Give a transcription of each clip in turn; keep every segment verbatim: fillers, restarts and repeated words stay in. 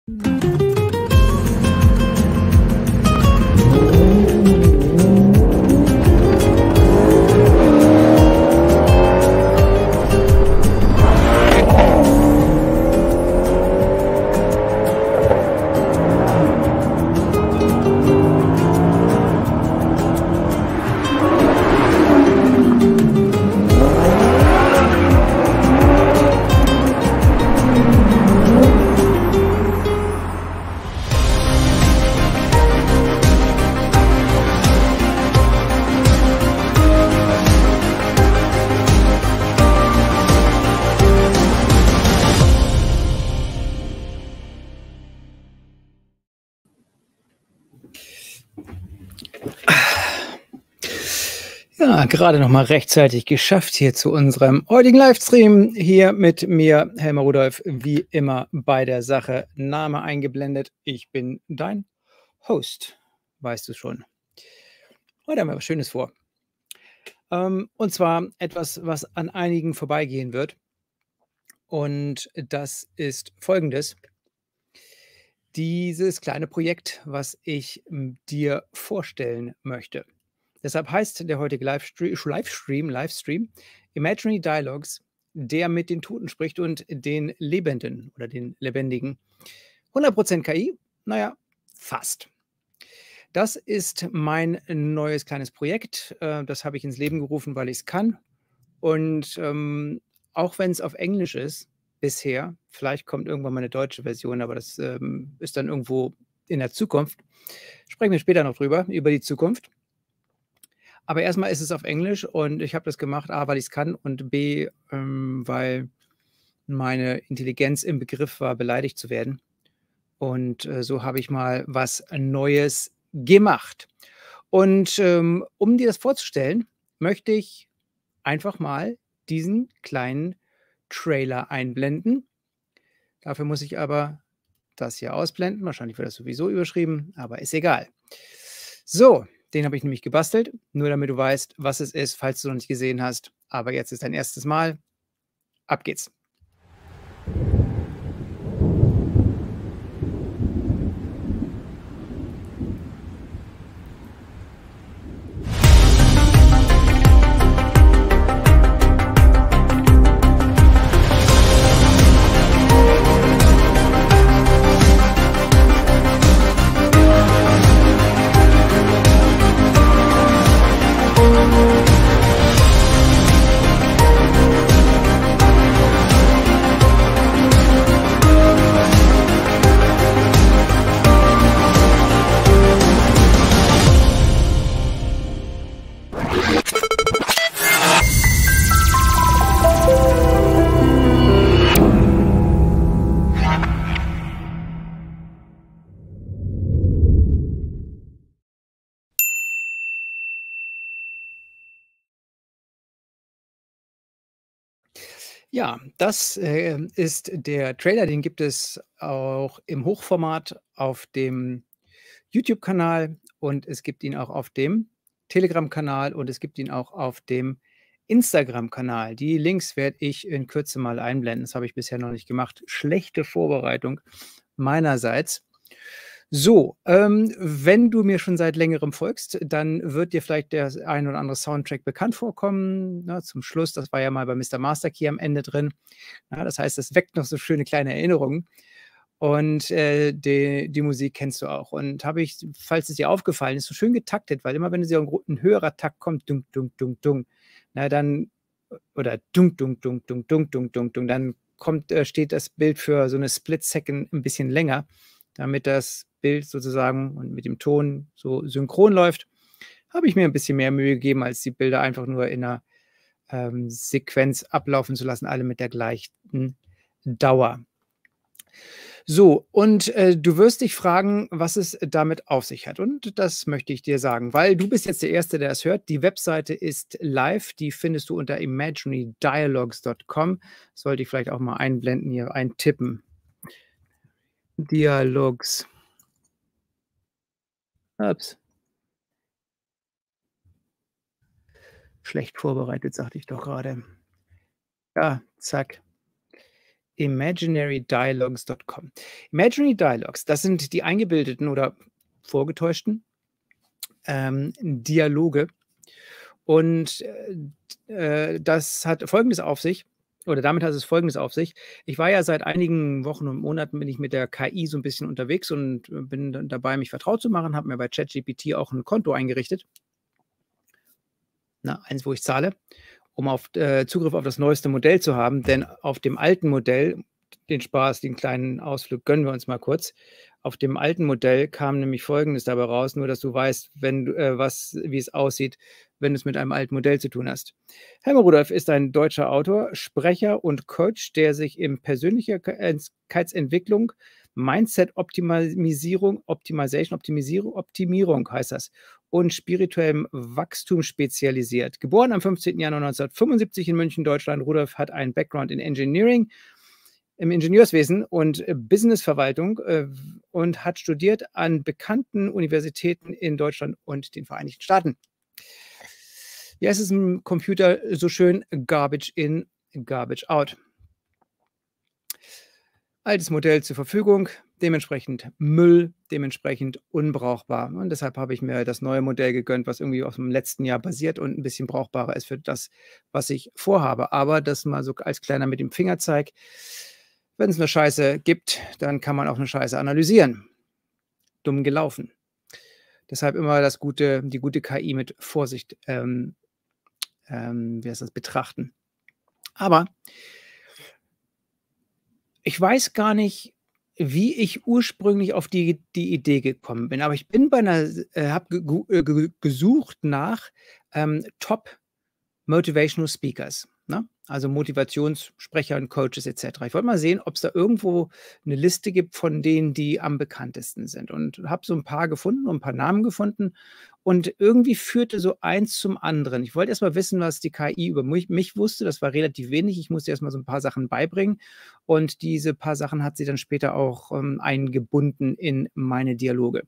Ja, gerade noch mal rechtzeitig geschafft hier zu unserem heutigen Livestream. Hier mit mir, Helmer Rudolph, wie immer bei der Sache. Name eingeblendet. Ich bin dein Host, weißt du schon. Heute haben wir was Schönes vor. Ähm, und zwar etwas, was an einigen vorbeigehen wird. Und das ist Folgendes. Dieses kleine Projekt, was ich m, dir vorstellen möchte. Deshalb heißt der heutige Livestre Livestream, Livestream Imaginary Dialogues, der mit den Toten spricht und den Lebenden oder den Lebendigen. hundert Prozent K I? Naja, fast. Das ist mein neues kleines Projekt. Äh, das habe ich ins Leben gerufen, weil ich es kann. Und ähm, auch wenn es auf Englisch ist, bisher, vielleicht kommt irgendwann mal eine deutsche Version, aber das ähm, ist dann irgendwo in der Zukunft. Sprechen wir später noch drüber, über die Zukunft. Aber erstmal ist es auf Englisch und ich habe das gemacht, A, weil ich es kann und B, ähm, weil meine Intelligenz im Begriff war, beleidigt zu werden. Und äh, so habe ich mal was Neues gemacht. Und ähm, um dir das vorzustellen, möchte ich einfach mal diesen kleinen Trailer einblenden. Dafür muss ich aber das hier ausblenden. Wahrscheinlich wird das sowieso überschrieben, aber ist egal. So, den habe ich nämlich gebastelt, nur damit du weißt, was es ist, falls du noch nicht gesehen hast. Aber jetzt ist dein erstes Mal. Ab geht's. Ja, das äh, ist der Trailer, den gibt es auch im Hochformat auf dem YouTube-Kanal und es gibt ihn auch auf dem Telegram-Kanal und es gibt ihn auch auf dem Instagram-Kanal. Die Links werde ich in Kürze mal einblenden. Das habe ich bisher noch nicht gemacht. Schlechte Vorbereitung meinerseits. So, ähm, wenn du mir schon seit Längerem folgst, dann wird dir vielleicht der ein oder andere Soundtrack bekannt vorkommen. Ne, zum Schluss, das war ja mal bei Mister Master Key am Ende drin. Ja, das heißt, das weckt noch so schöne kleine Erinnerungen. Und äh, die, die Musik kennst du auch. Und habe ich, falls es dir aufgefallen ist, so schön getaktet, weil immer wenn so ein, gro- ein höherer Takt kommt, dunk, dunk, dunk, dunk, na dann, oder dunk, dunk, dunk, dunk, dunk, dunk, dunk, dunk, dann kommt, äh, steht das Bild für so eine Split Second ein bisschen länger, damit das Bild sozusagen und mit dem Ton so synchron läuft, habe ich mir ein bisschen mehr Mühe gegeben, als die Bilder einfach nur in einer ähm, Sequenz ablaufen zu lassen, alle mit der gleichen Dauer. So, und äh, du wirst dich fragen, was es damit auf sich hat. Und das möchte ich dir sagen, weil du bist jetzt der Erste, der es hört. Die Webseite ist live, die findest du unter imaginary dialogues Punkt com. Sollte ich vielleicht auch mal einblenden, hier eintippen. Dialogs. Ups. Schlecht vorbereitet, sagte ich doch gerade. Ja, zack. imaginary dialogues Punkt com. Imaginary Dialogues, das sind die eingebildeten oder vorgetäuschten ähm, Dialoge. Und äh, das hat Folgendes auf sich, oder damit hat es Folgendes auf sich. Ich war ja seit einigen Wochen und Monaten bin ich mit der K I so ein bisschen unterwegs und bin dann dabei, mich vertraut zu machen, habe mir bei ChatGPT auch ein Konto eingerichtet. Na, eins, wo ich zahle, um auf äh, Zugriff auf das neueste Modell zu haben, denn auf dem alten Modell, den Spaß, den kleinen Ausflug gönnen wir uns mal kurz. Auf dem alten Modell kam nämlich Folgendes dabei raus, nur dass du weißt, wenn du, äh, was, wie es aussieht, wenn du es mit einem alten Modell zu tun hast. Helmer Rudolph ist ein deutscher Autor, Sprecher und Coach, der sich in Persönlichkeitsentwicklung, Mindset-Optimisierung, Optimization, Optimisierung, Optimierung heißt das, und spirituellem Wachstum spezialisiert. Geboren am fünfzehnten Januar neunzehnhundertfünfundsiebzig in München, Deutschland, Rudolph hat einen Background in Engineering, im Ingenieurswesen und Businessverwaltung äh, und hat studiert an bekannten Universitäten in Deutschland und den Vereinigten Staaten. Wie heißt es im Computer so schön? Garbage in, garbage out. Altes Modell zur Verfügung, dementsprechend Müll, dementsprechend unbrauchbar. Und deshalb habe ich mir das neue Modell gegönnt, was irgendwie aus dem letzten Jahr basiert und ein bisschen brauchbarer ist für das, was ich vorhabe. Aber das mal so als kleiner mit dem Fingerzeig. Wenn es eine Scheiße gibt, dann kann man auch eine Scheiße analysieren. Dumm gelaufen. Deshalb immer das gute, die gute K I mit Vorsicht ähm, ähm, wie heißt das, betrachten. Aber ich weiß gar nicht, wie ich ursprünglich auf die, die Idee gekommen bin. Aber ich bin bei einer, äh, habe ge ge gesucht nach ähm, Top Motivational Speakers. Ne? Also Motivationssprecher und Coaches et cetera. Ich wollte mal sehen, ob es da irgendwo eine Liste gibt von denen, die am bekanntesten sind. Und habe so ein paar gefunden und ein paar Namen gefunden. Und irgendwie führte so eins zum anderen. Ich wollte erst mal wissen, was die K I über mich, mich wusste. Das war relativ wenig. Ich musste erst mal so ein paar Sachen beibringen. Und diese paar Sachen hat sie dann später auch ähm, eingebunden in meine Dialoge.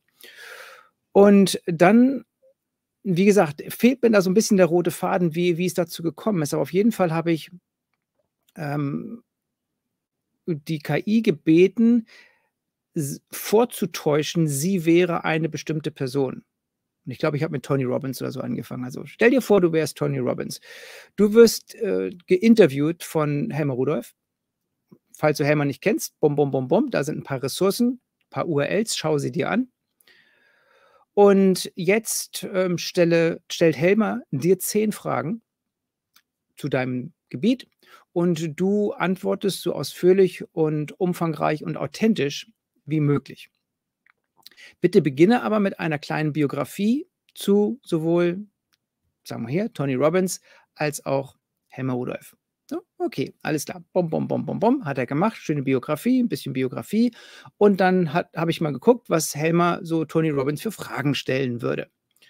Und dann, wie gesagt, fehlt mir da so ein bisschen der rote Faden, wie, wie es dazu gekommen ist. Aber auf jeden Fall habe ich ähm, die K I gebeten, vorzutäuschen, sie wäre eine bestimmte Person. Und ich glaube, ich habe mit Tony Robbins oder so angefangen. Also stell dir vor, du wärst Tony Robbins. Du wirst äh, geinterviewt von Helmer Rudolph. Falls du Helmer nicht kennst, bum, bum, bum, bum, da sind ein paar Ressourcen, ein paar U R Ls, schau sie dir an. Und jetzt ähm, stelle, stellt Helmer dir zehn Fragen zu deinem Gebiet und du antwortest so ausführlich und umfangreich und authentisch wie möglich. Bitte beginne aber mit einer kleinen Biografie zu sowohl, sagen wir hier, Tony Robbins als auch Helmer Rudolph. So, okay, alles klar. Bom, bom, bom, bom, bom, hat er gemacht. Schöne Biografie, ein bisschen Biografie. Und dann habe ich mal geguckt, was Helmer so Tony Robbins für Fragen stellen würde.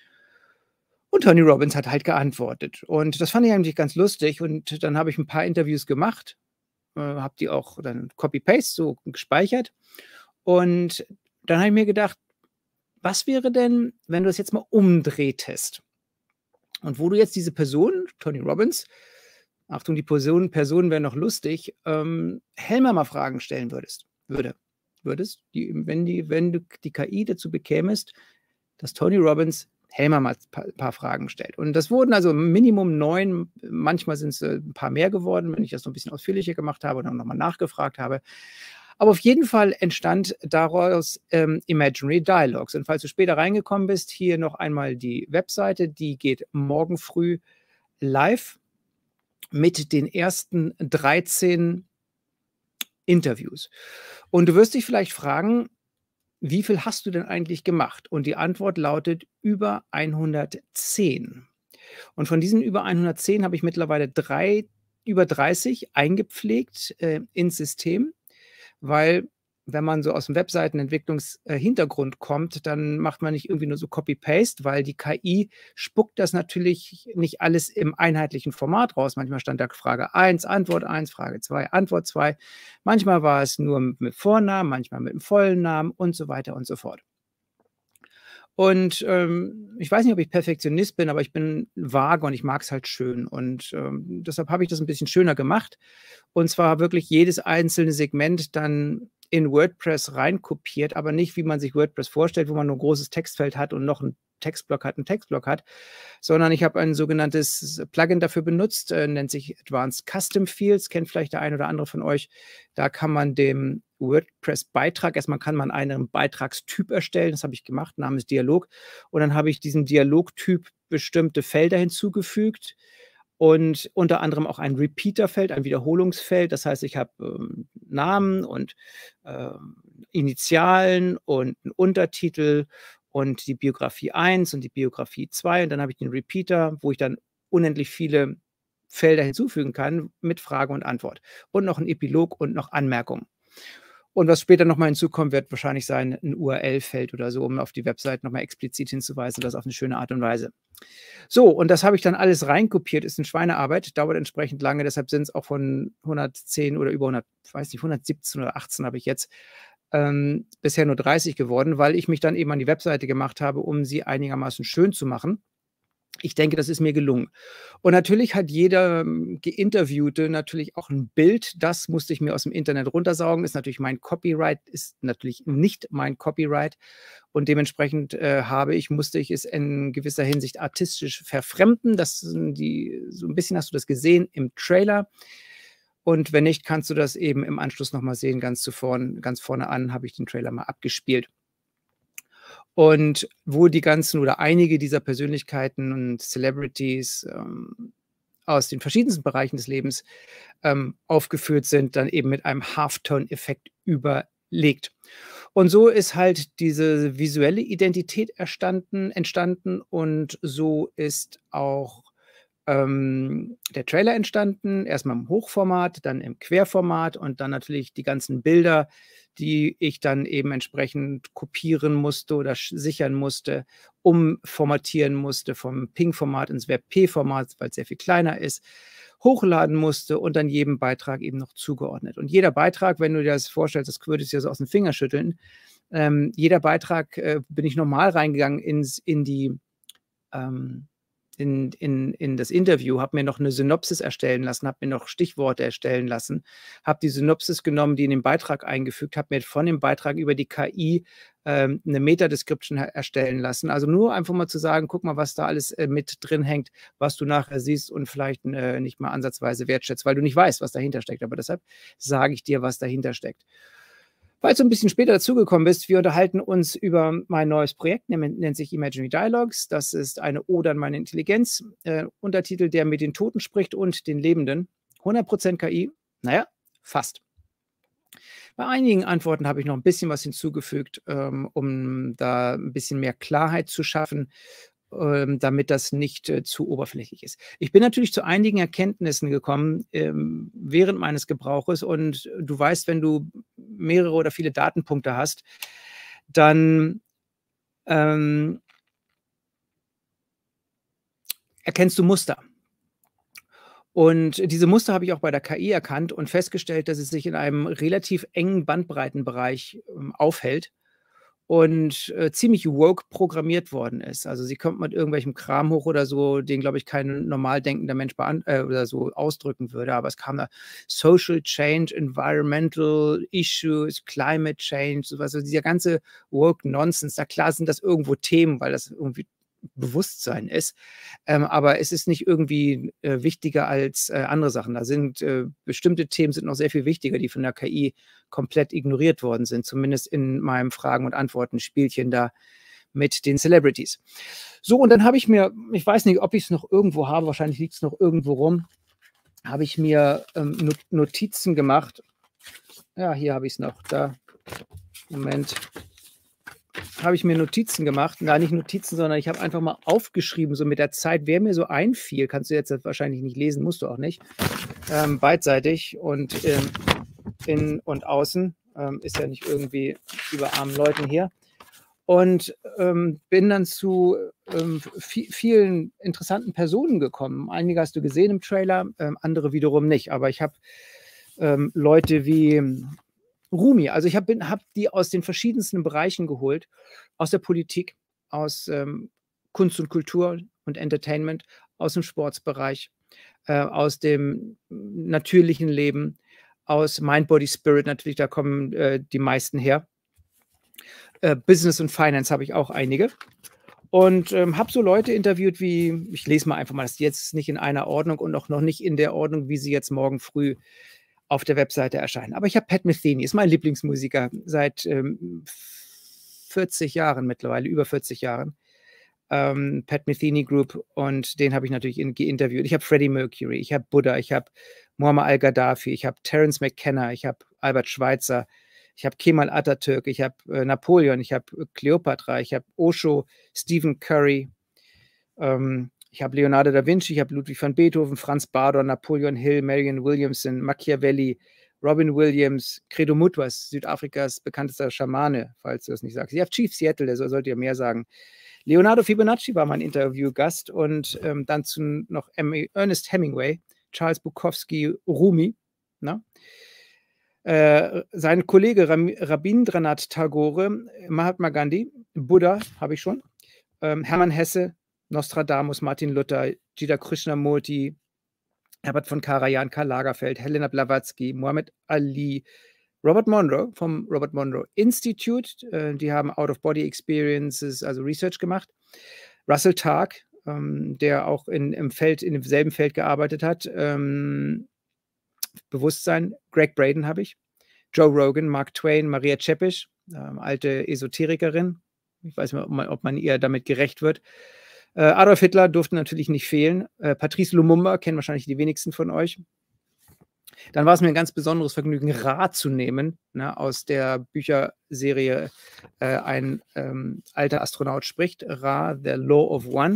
Und Tony Robbins hat halt geantwortet. Und das fand ich eigentlich ganz lustig. Und dann habe ich ein paar Interviews gemacht, äh, habe die auch dann Copy-Paste so gespeichert. Und dann habe ich mir gedacht, was wäre denn, wenn du das jetzt mal umdrehtest? Und wo du jetzt diese Person, Tony Robbins, Achtung, die Person, Person wäre noch lustig, ähm, Helmer mal Fragen stellen würdest, würde, würdest, die, wenn, die, wenn du die K I dazu bekämest, dass Tony Robbins Helmer mal ein paar, paar Fragen stellt. Und das wurden also Minimum neun, manchmal sind es äh, ein paar mehr geworden, wenn ich das noch ein bisschen ausführlicher gemacht habe und dann nochmal nachgefragt habe. Aber auf jeden Fall entstand daraus ähm, Imaginary Dialogues. Und falls du später reingekommen bist, hier noch einmal die Webseite, die geht morgen früh live mit den ersten dreizehn Interviews. Und du wirst dich vielleicht fragen, wie viel hast du denn eigentlich gemacht? Und die Antwort lautet über hundertzehn. Und von diesen über hundertzehn habe ich mittlerweile drei, über dreißig eingepflegt äh, ins System, weil wenn man so aus dem Webseitenentwicklungshintergrund kommt, dann macht man nicht irgendwie nur so Copy-Paste, weil die K I spuckt das natürlich nicht alles im einheitlichen Format raus. Manchmal stand da Frage eins, Antwort eins, Frage zwei, Antwort zwei. Manchmal war es nur mit Vornamen, manchmal mit dem vollen Namen und so weiter und so fort. Und, ähm, ich weiß nicht, ob ich Perfektionist bin, aber ich bin vage und ich mag es halt schön. Und, ähm, deshalb habe ich das ein bisschen schöner gemacht. Und zwar wirklich jedes einzelne Segment dann in WordPress reinkopiert, aber nicht, wie man sich WordPress vorstellt, wo man nur 'n großes Textfeld hat und noch 'n Textblock hat 'n Textblock hat, sondern ich habe ein sogenanntes Plugin dafür benutzt, äh, nennt sich Advanced Custom Fields, kennt vielleicht der ein oder andere von euch. Da kann man dem WordPress-Beitrag erst mal kann man einen Beitragstyp erstellen, das habe ich gemacht namens Dialog. Und dann habe ich diesem Dialogtyp bestimmte Felder hinzugefügt und unter anderem auch ein Repeater-Feld, ein Wiederholungsfeld. Das heißt, ich habe, ähm, Namen und, ähm, Initialen und 'n Untertitel und die Biografie eins und die Biografie zwei und dann habe ich den Repeater, wo ich dann unendlich viele Felder hinzufügen kann mit Frage und Antwort und noch 'n Epilog und noch Anmerkungen. Und was später noch mal hinzukommen wird, wahrscheinlich sein 'n U R L-Feld oder so, um auf die Website noch mal explizit hinzuweisen, das auf 'ne schöne Art und Weise. So, und das habe ich dann alles reinkopiert, ist 'ne Schweinearbeit, dauert entsprechend lange, deshalb sind's auch von hundertzehn oder über hundert weiß nicht, hundertsiebzehn oder achtzehn habe ich jetzt, ähm, bisher nur dreißig geworden, weil ich mich dann eben an die Webseite gemacht habe, um sie einigermaßen schön zu machen. Ich denke, das ist mir gelungen. Und natürlich hat jeder, ähm, Geinterviewte natürlich auch 'n Bild. Das musste ich mir aus'm Internet runtersaugen, ist natürlich mein Copyright ist natürlich nicht mein Copyright und dementsprechend, äh, habe ich musste ich es in gewisser Hinsicht artistisch verfremden. Das sind die so 'n bisschen hast du das gesehen im Trailer. Und wenn nicht, kannst du das eben im Anschluss noch mal sehen. Ganz zu vorn ganz vorne an habe ich den Trailer mal abgespielt. Und wo die ganzen oder einige dieser Persönlichkeiten und Celebrities, ähm, aus den verschiedensten Bereichen des Lebens, ähm, aufgeführt sind, dann eben mit einem Halftone-Effekt überlegt. Und so ist halt diese visuelle Identität erstanden entstanden und so ist auch, ähm, der Trailer entstanden. Erst mal im Hochformat, dann im Querformat und dann natürlich die ganzen Bilder, die ich dann eben entsprechend kopieren musste oder sch sichern musste, umformatieren musste vom PNG-Format ins WebP-Format, weil's sehr viel kleiner ist, hochladen musste und dann jedem Beitrag eben noch zugeordnet. Und jeder Beitrag, wenn du dir das vorstellst, das würdest du dir so aus den Fingern schütteln, ähm, jeder Beitrag, äh, bin ich noch mal reingegangen ins in die, ähm in in in das Interview, habe mir noch 'ne Synopsis erstellen lassen, habe mir noch Stichworte erstellen lassen, habe die Synopsis genommen, die in den Beitrag eingefügt, habe mir von dem Beitrag über die K I, ähm, 'ne Meta-Description er erstellen lassen. Also, nur einfach mal zu sagen: „Guck mal, was da alles, äh, mit drin hängt, was du nachher siehst und vielleicht, äh, nicht mal ansatzweise wertschätzt“, weil du nicht weißt, was dahinter steckt. Aber deshalb sage ich dir, was dahinter steckt. Falls du 'n bisschen später dazugekommen bist, wir unterhalten uns über mein neues Projekt, ne nennt sich Imaginary Dialogues. Das ist eine Ode an meine Intelligenz. Äh, Untertitel: „Der mit den Toten spricht und den Lebenden“. hundert Prozent K I? Na ja, fast. Bei einigen Antworten habe ich noch 'n bisschen was hinzugefügt, ähm, um da 'n bisschen mehr Klarheit zu schaffen, ähm, damit das nicht, äh, zu oberflächlich ist. Ich bin natürlich zu einigen Erkenntnissen gekommen, ähm, während meines Gebrauches und du weißt, wenn du mehrere oder viele Datenpunkte hast, dann, ähm erkennst du Muster. Und diese Muster habe ich auch bei der K I erkannt und festgestellt, dass es sich in einem relativ engen Bandbreitenbereich, ähm, aufhält und, äh, ziemlich woke programmiert worden ist. Also, sie kommt mit irgendwelchem Kram hoch oder so, den, glaube ich, kein normal denkender Mensch beant äh, oder so ausdrücken würde, aber es kam da Social Change, Environmental Issues, Climate Change, so was. Also, dieser ganze woke Nonsense. Na klar sind das irgendwo Themen, weil das irgendwie Bewusstsein ist, ähm, aber es ist nicht irgendwie, äh, wichtiger als, äh, andere Sachen. Da sind, äh bestimmte Themen sind noch sehr viel wichtiger, die von der K I komplett ignoriert worden sind, zumindest in meinem Fragen und Antworten-Spielchen da mit den Celebrities. So, und dann habe ich mir ich weiß nicht, ob ich's noch irgendwo habe, wahrscheinlich liegt's noch irgendwo rum, habe ich mir, ähm, No Notizen gemacht. Ja, hier habe ich's noch, da. Moment. Habe ich mir Notizen gemacht. Nein, nicht Notizen, sondern ich habe einfach mal aufgeschrieben, so mit der Zeit, wer mir so einfiel. Kannst du jetzt wahrscheinlich nicht lesen, musst du auch nicht. Ähm, beidseitig und, ähm, innen und außen. Ähm, ist ja nicht irgendwie über armen Leuten hier. Und, ähm, bin dann zu, ähm, vi vielen interessanten Personen gekommen. Einige hast du gesehen im Trailer, ähm, andere wiederum nicht. Aber ich habe, ähm, Leute wie Rumi also, ich habe bin habe die aus den verschiedensten Bereichen geholt, aus der Politik, aus, ähm, Kunst und Kultur und Entertainment, aus dem Sportsbereich, äh, aus dem natürlichen Leben, aus Mind, Body, Spirit natürlich, da kommen, äh, die meisten her. Äh, Business und Finance habe ich auch einige. Und, ähm, habe so Leute interviewt wie ich lese mal einfach mal, das ist jetzt nicht in einer Ordnung und auch noch nicht in der Ordnung, wie sie jetzt morgen früh auf der Webseite erscheinen. Aber ich habe Pat Metheny, ist mein Lieblingsmusiker seit, ähm, vierzig Jahren mittlerweile, über vierzig Jahren. Ähm, Pat Metheny Group und den habe ich natürlich in geinterviewt. Ich habe Freddie Mercury, ich habe Buddha, ich habe Muammar al-Gaddafi, ich habe Terence McKenna, ich habe Albert Schweitzer, ich habe Kemal Atatürk, ich habe, äh, Napoleon, ich habe Kleopatra, ich habe Osho, Stephen Curry, ähm, ich habe Leonardo da Vinci, ich habe Ludwig van Beethoven, Franz Bardon, Napoleon Hill, Marianne Williamson, Machiavelli, Robin Williams, Credo Mutwas, Südafrikas bekanntester Schamane, falls du das nicht sagst. Ich habe Chief Seattle, der sollte ja mehr sagen. Leonardo Fibonacci war mein Interviewgast und, ähm, dann zu noch em Ernest Hemingway, Charles Bukowski, Rumi, ne? Äh, sein Kollege Ram Rabindranath Tagore, Mahatma Gandhi, Buddha habe ich schon, ähm, Hermann Hesse, Nostradamus, Martin Luther, Jiddu Krishnamurti, Herbert von Karajan, Karl Lagerfeld, Helena Blavatsky, Muhammad Ali, Robert Monroe vom Robert Monroe Institute, äh, die haben Out of Body Experiences, also Research gemacht. Russell Targ, ähm, der auch in im Feld in demselben Feld gearbeitet hat, ähm, Bewusstsein. Greg Braden habe ich. Joe Rogan, Mark Twain, Maria Czepisch, ähm, alte Esoterikerin. Ich weiß nicht, ob man ob man ihr damit gerecht wird. Äh, Adolf Hitler durfte natürlich nicht fehlen. Äh, Patrice Lumumba kennen wahrscheinlich die wenigsten von euch. Dann war es mir ein ganz besonderes Vergnügen, Ra zu nehmen, ne, aus der Bücherserie äh, Ein, ähm, alter Astronaut spricht, Ra, The Law of One.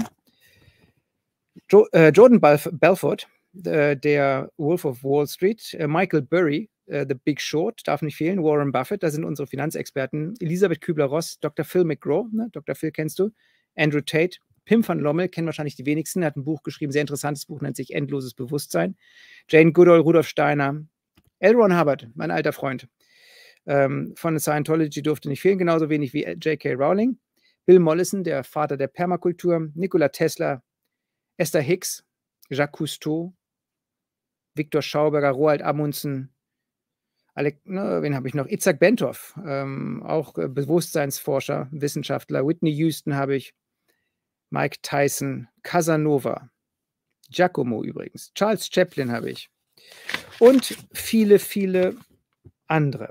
Jo äh, Jordan Belf Belfort, äh, der Wolf of Wall Street, äh, Michael Burry, äh, The Big Short, darf nicht fehlen, Warren Buffett, das sind unsere Finanzexperten, Elisabeth Kübler-Ross, Doktor Phil McGraw, ne, Doktor Phil kennst du, Andrew Tate, Pim van Lommel, kennen wahrscheinlich die wenigsten, er hat ein Buch geschrieben, sehr interessantes Buch, nennt sich Endloses Bewusstsein. Jane Goodall, Rudolf Steiner, L. Ron Hubbard, mein alter Freund, ähm, von Scientology durfte nicht fehlen, genauso wenig wie J K. Rowling. Bill Mollison, der Vater der Permakultur, Nikola Tesla, Esther Hicks, Jacques Cousteau, Viktor Schauberger, Roald Amundsen, Alec, ne, wen habe ich noch? Itzhak Bentov, ähm, auch äh, Bewusstseinsforscher, Wissenschaftler. Whitney Houston habe ich, Mike Tyson, Casanova, Giacomo übrigens, Charles Chaplin habe ich und viele, viele andere.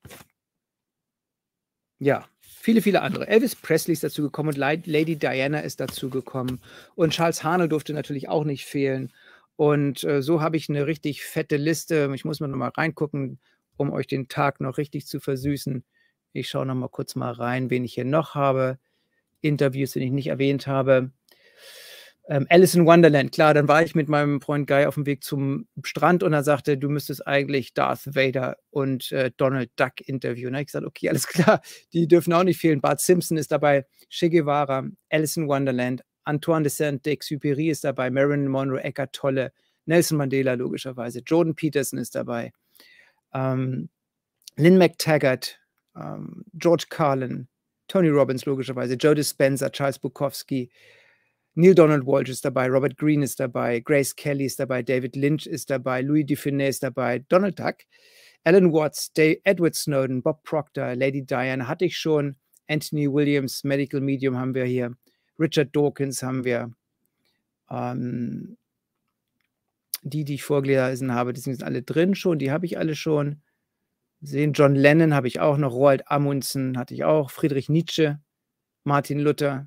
Ja, viele, viele andere. Elvis Presley ist dazu gekommen und Lady Diana ist dazu gekommen und Charles Harnell durfte natürlich auch nicht fehlen. Und äh, so habe ich eine richtig fette Liste. Ich muss mal noch mal reingucken, um euch den Tag noch richtig zu versüßen. Ich schaue noch mal kurz mal rein, wen ich hier noch habe. Interviews, die ich nicht erwähnt habe. Ähm, Alice in Wonderland, klar, dann war ich mit meinem Freund Guy auf dem Weg zum Strand und er sagte, du müsstest eigentlich Darth Vader und äh, Donald Duck interviewen. Da habe ich gesagt, okay, alles klar, die dürfen auch nicht fehlen. Bart Simpson ist dabei, Che Guevara, Alice in Wonderland, Antoine de Saint-Exupéry ist dabei, Marilyn Monroe, Eckhart Tolle, Nelson Mandela logischerweise, Jordan Peterson ist dabei, ähm, Lynn McTaggart, ähm, George Carlin, Tony Robbins logischerweise, Joe Dispenza, Charles Bukowski, Neil Donald Walsh ist dabei, Robert Greene ist dabei, Grace Kelly ist dabei, David Lynch ist dabei, Louis Dufiné ist dabei, Donald Duck, Alan Watts, Dave, Edward Snowden, Bob Proctor, Lady Diana hatte ich schon, Anthony Williams, Medical Medium haben wir hier, Richard Dawkins haben wir, ähm, die, die ich vorgelesen habe, die sind alle drin schon, die habe ich alle schon. Sehen, John Lennon habe ich auch noch, Roald Amundsen hatte ich auch, Friedrich Nietzsche, Martin Luther.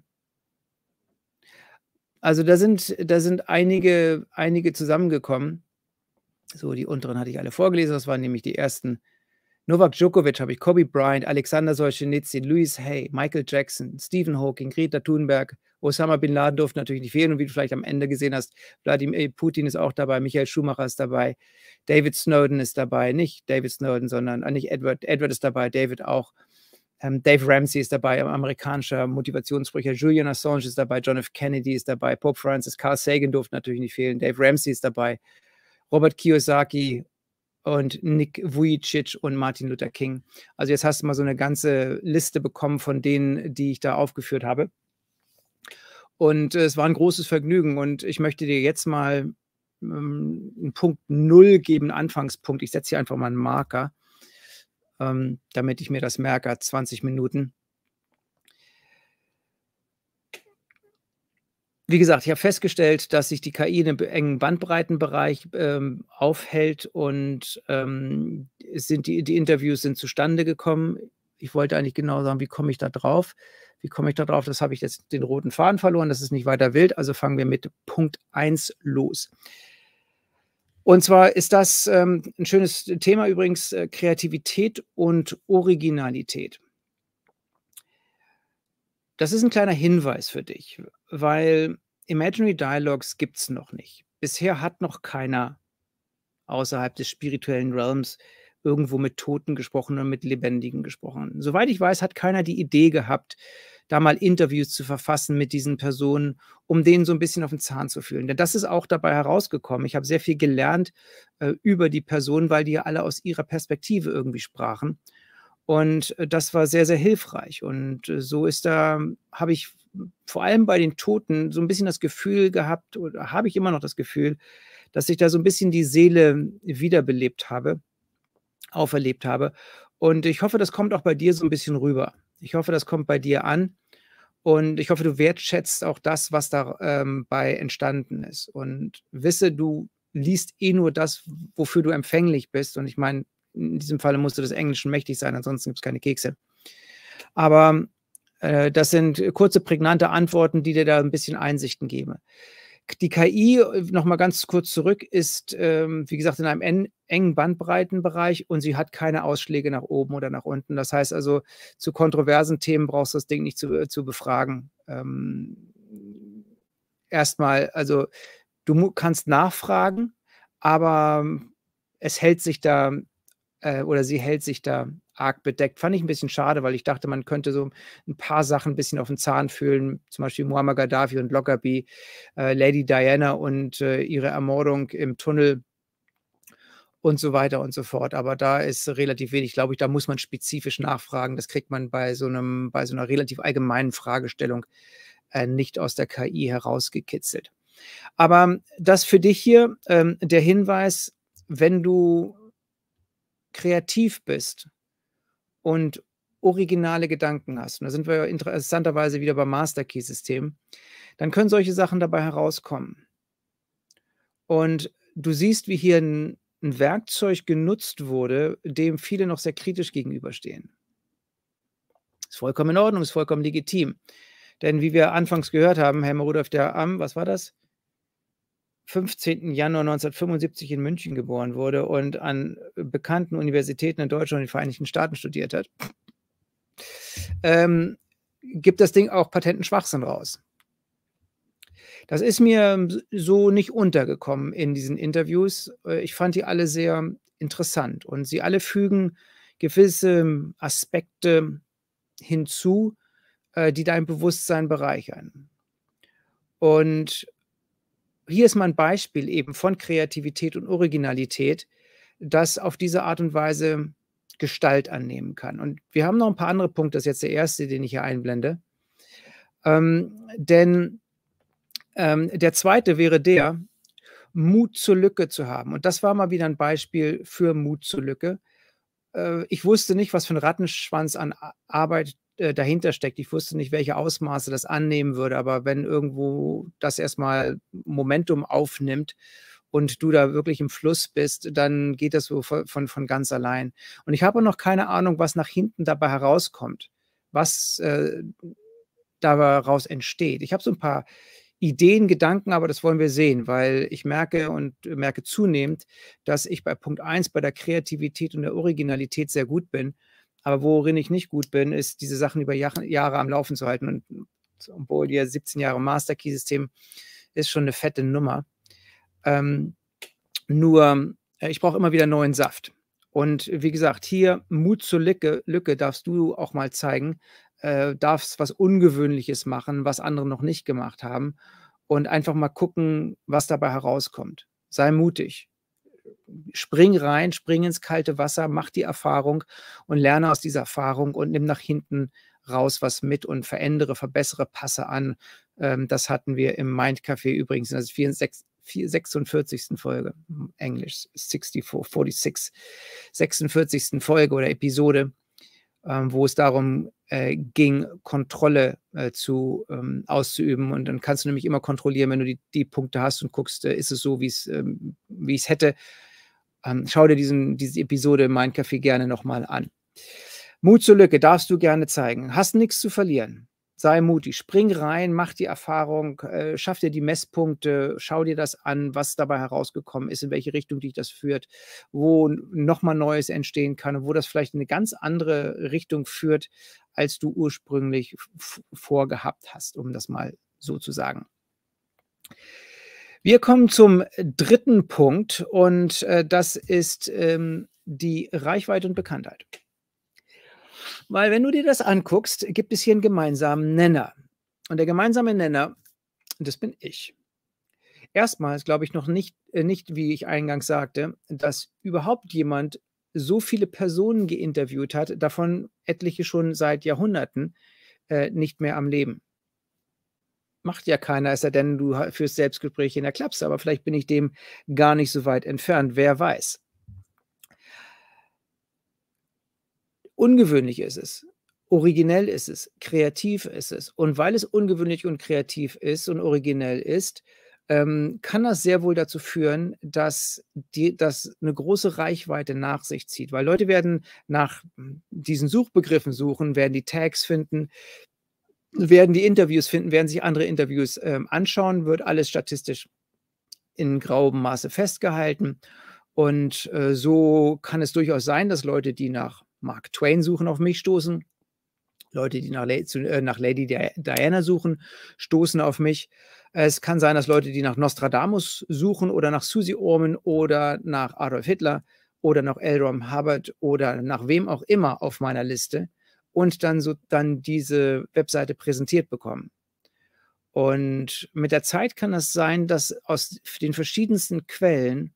Also da sind, da sind einige, einige zusammengekommen. So, die unteren hatte ich alle vorgelesen, das waren nämlich die ersten. Novak Djokovic habe ich, Kobe Bryant, Alexander Solzhenitsyn, Louis Hay, Michael Jackson, Stephen Hawking, Greta Thunberg, Osama Bin Laden durften natürlich nicht fehlen und wie du vielleicht am Ende gesehen hast, Wladimir Putin ist auch dabei, Michael Schumacher ist dabei, David Snowden ist dabei, nicht David Snowden, sondern äh, nicht Edward, Edward ist dabei, David auch, ähm, Dave Ramsey ist dabei, amerikanischer Motivationssprecher, Julian Assange ist dabei, John F. Kennedy ist dabei, Pope Francis, Carl Sagan durften natürlich nicht fehlen, Dave Ramsey ist dabei, Robert Kiyosaki und Nick Vujicic und Martin Luther King. Also jetzt hast du mal so eine ganze Liste bekommen von denen, die ich da aufgeführt habe. Und äh, es war ein großes Vergnügen und ich möchte dir jetzt mal, ähm, 'n Punkt null geben, 'n Anfangspunkt. Ich setze hier einfach mal 'n Marker, ähm, damit ich mir das merke, zwanzig Minuten. Wie gesagt, ich habe festgestellt, dass sich die K I in 'nem b engen Bandbreitenbereich, ähm, aufhält und, ähm, es sind die die Interviews sind zustande gekommen. Ich wollte eigentlich genau sagen, wie komme ich da drauf? Wie komme ich da drauf? Das habe ich jetzt den roten Faden verloren, das ist nicht weiter wild, also fangen wir mit Punkt eins los. Und zwar ist das, ähm, 'n schönes Thema übrigens, äh, Kreativität und Originalität. Das ist 'n kleiner Hinweis für dich, weil Imaginary Dialogues gibt's noch nicht. Bisher hat noch keiner außerhalb des spirituellen Realms irgendwo mit Toten gesprochen oder mit Lebendigen gesprochen. Soweit ich weiß, hat keiner die Idee gehabt, da mal Interviews zu verfassen mit diesen Personen, um denen so 'n bisschen auf 'n Zahn zu fühlen. Denn das ist auch dabei herausgekommen. Ich habe sehr viel gelernt, äh, über die Personen, weil die ja alle aus ihrer Perspektive irgendwie sprachen. Und, äh, das war sehr, sehr hilfreich. Und, äh, so ist da habe ich vor allem bei den Toten so 'n bisschen das Gefühl gehabt oder habe ich immer noch das Gefühl, dass ich da so 'n bisschen die Seele wiederbelebt habe auferlebt habe. Und ich hoffe, das kommt auch bei dir so 'n bisschen rüber. Ich hoffe, das kommt bei dir an und ich hoffe, du wertschätzt auch das, was da, ähm, bei entstanden ist. Und wisse, du liest eh nur das, wofür du empfänglich bist. Und ich meine, in diesem Falle musst du des Englischen mächtig sein, ansonsten gibt's keine Kekse. Aber, äh, das sind kurze, prägnante Antworten, die dir da 'n bisschen Einsichten geben. K die K I, äh, noch mal ganz kurz zurück, ist, ähm, wie gesagt, in einem en engen Bandbreitenbereich und sie hat keine Ausschläge nach oben oder nach unten. Das heißt also, zu kontroversen Themen brauchst du das Ding nicht zu äh, zu befragen. Ähm, erst mal also, du mu kannst nachfragen, aber es hält sich da äh, oder sie hält sich da arg bedeckt. Fand ich 'n bisschen schade, weil ich dachte, man könnte so 'n paar Sachen 'n bisschen auf 'n Zahn fühlen, zum Beispiel Muammar Gaddafi und Lockerbie, äh, Lady Diana und, äh, ihre Ermordung im Tunnel und so weiter und so fort. Aber da ist relativ wenig, glaube ich, da muss man spezifisch nachfragen. Das kriegt man bei so 'nem bei so 'ner relativ allgemeinen Fragestellung, äh, nicht aus der K I herausgekitzelt. Aber das für dich hier, ähm, der Hinweis, wenn du kreativ bist und originale Gedanken hast, und da sind wir ja interessanterweise wieder beim Master-Key-System, dann können solche Sachen dabei herauskommen. Und du siehst, wie hier 'n 'n Werkzeug genutzt wurde, dem viele noch sehr kritisch gegenüberstehen. Ist vollkommen in Ordnung, ist vollkommen legitim. Denn wie wir anfangs gehört haben, Helmut Rudolph, der am was war das? fünfzehnten Januar neunzehnhundertfünfundsiebzig in München geboren wurde und an bekannten Universitäten in Deutschland und den Vereinigten Staaten studiert hat ähm, gibt das Ding auch patenten Schwachsinn raus. Das ist mir s so nicht untergekommen in diesen Interviews. Äh, ich fand die alle sehr interessant und sie alle fügen gewisse Aspekte hinzu, äh, die dein Bewusstsein bereichern. Und hier ist mal 'n Beispiel eben von Kreativität und Originalität, das auf diese Art und Weise Gestalt annehmen kann. Und wir haben noch 'n paar andere Punkte, das ist jetzt der erste, den ich hier einblende. Ähm, denn, ähm, der zweite wäre der, Mut zur Lücke zu haben. Und das war mal wieder 'n Beispiel für Mut zur Lücke. Äh, ich wusste nicht, was für 'n Rattenschwanz an A Arbeit, äh, dahinter steckt. Ich wusste nicht, welche Ausmaße das annehmen würde, aber wenn irgendwo das erst mal Momentum aufnimmt und du da wirklich im Fluss bist, dann geht das so vo von von ganz allein. Und ich habe auch noch keine Ahnung, was nach hinten dabei herauskommt, was, äh, daraus entsteht. Ich habe so 'n paar Ideen, Gedanken, aber das wollen wir sehen, weil ich merke und merke zunehmend, dass ich bei Punkt eins bei der Kreativität und der Originalität sehr gut bin. Aber worin ich nicht gut bin, ist, diese Sachen über Jache Jahre am Laufen zu halten. Und obwohl hier siebzehn Jahre Master-Key-System ist schon 'ne fette Nummer. Ähm, nur, äh, ich brauche immer wieder neuen Saft. Und wie gesagt, hier Mut zur Licke Lücke darfst du auch mal zeigen, äh, darfst was Ungewöhnliches machen, was andere noch nicht gemacht haben und einfach mal gucken, was dabei herauskommt. Sei mutig. Spring rein, spring ins kalte Wasser, mach die Erfahrung und lerne aus dieser Erfahrung und nimm nach hinten raus was mit und verändere, verbessere, passe an. Ähm, das hatten wir im Mind-Café übrigens, also sechsundvierzigsten Folge, Englisch, sixty-four, forty-six, sechsundvierzigsten Folge oder Episode, ähm, wo es darum äh, ging, Kontrolle äh, zu ähm, auszuüben. Und dann kannst du nämlich immer kontrollieren, wenn du die, die Punkte hast und guckst, äh, ist es so, wie es ähm, wie ich es hätte. Ähm, schau dir diesen, diese Episode im Mind Café gerne nochmal an. Mut zur Lücke darfst du gerne zeigen. Hast nichts zu verlieren. Sei mutig, spring rein, mach die Erfahrung, äh, schaff dir die Messpunkte, schau dir das an, was dabei herausgekommen ist, in welche Richtung dich das führt, wo nochmal Neues entstehen kann und wo das vielleicht in eine ganz andere Richtung führt, als du ursprünglich vorgehabt hast, um das mal so zu sagen. Wir kommen zum dritten Punkt und äh, das ist ähm, die Reichweite und Bekanntheit. Weil wenn du dir das anguckst, gibt es hier einen gemeinsamen Nenner. Und der gemeinsame Nenner, das bin ich. Erstmals glaube ich noch nicht, äh, nicht, wie ich eingangs sagte, dass überhaupt jemand so viele Personen geinterviewt hat, davon etliche schon seit Jahrhunderten, äh, nicht mehr am Leben. Macht ja keiner, es sei denn, du ha führst Selbstgespräche in der Klapse, aber vielleicht bin ich dem gar nicht so weit entfernt, wer weiß. Ungewöhnlich ist es, originell ist es, kreativ ist es. Und weil es ungewöhnlich und kreativ ist und originell ist, ähm, kann das sehr wohl dazu führen, dass die das 'ne große Reichweite nach sich zieht. Weil Leute werden nach, hm, diesen Suchbegriffen suchen, werden die Tags finden, werden die Interviews finden, werden sich andere Interviews, ähm, anschauen, wird alles statistisch in grauem Maße festgehalten. Und, äh, so kann es durchaus sein, dass Leute, die nach Mark Twain suchen, auf mich stoßen. Leute, die nach La zu äh, nach Lady Dia Diana suchen, stoßen auf mich. Es kann sein, dass Leute, die nach Nostradamus suchen oder nach Susie Orman oder nach Adolf Hitler oder nach L. Ron Hubbard oder nach wem auch immer auf meiner Liste und dann so dann diese Webseite präsentiert bekommen. Und mit der Zeit kann es sein, dass aus den verschiedensten Quellen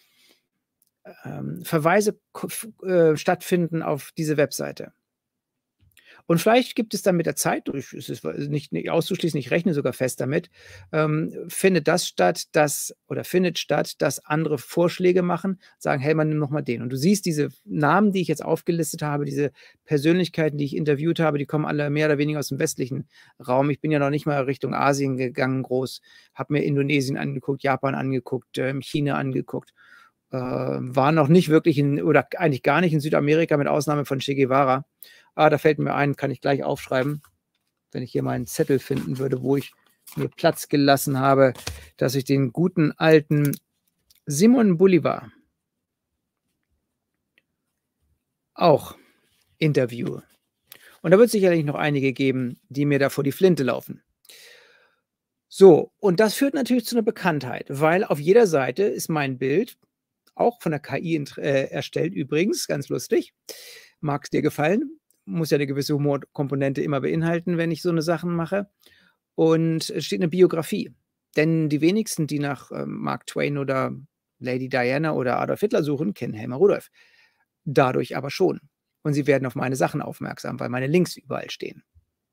ähm, Verweise k f äh, stattfinden auf diese Webseite. Und vielleicht gibt es dann mit der Zeit, durch es ist nicht nicht auszuschließen, ich rechne sogar fest damit, ähm, findet das statt, dass oder findet statt, dass andere Vorschläge machen, sagen: „Hey, man, nimm noch mal den.“ Und du siehst diese Namen, die ich jetzt aufgelistet habe, diese Persönlichkeiten, die ich interviewt habe, die kommen alle mehr oder weniger aus dem westlichen Raum. Ich bin ja noch nicht mal Richtung Asien gegangen groß, habe mir Indonesien angeguckt, Japan angeguckt, ähm, China angeguckt, äh, war noch nicht wirklich in oder eigentlich gar nicht in Südamerika mit Ausnahme von Che Guevara. Ah, da fällt mir ein, kann ich gleich aufschreiben, wenn ich hier meinen Zettel finden würde, wo ich mir Platz gelassen habe, dass ich den guten alten Simón Bolívar auch interviewe. Und da wird es sicherlich noch einige geben, die mir da vor die Flinte laufen. So, und das führt natürlich zu 'ner Bekanntheit, weil auf jeder Seite ist mein Bild, auch von der K I ent äh, erstellt übrigens, ganz lustig. Mag's dir gefallen. Muss ja 'ne gewisse Humorkomponente immer beinhalten, wenn ich so 'ne Sachen mache. Und es steht 'ne Biografie. Denn die wenigsten, die nach, ähm, Mark Twain oder Lady Diana oder Adolf Hitler suchen, kennen Helmer Rudolph. Dadurch aber schon. Und sie werden auf meine Sachen aufmerksam, weil meine Links überall stehen.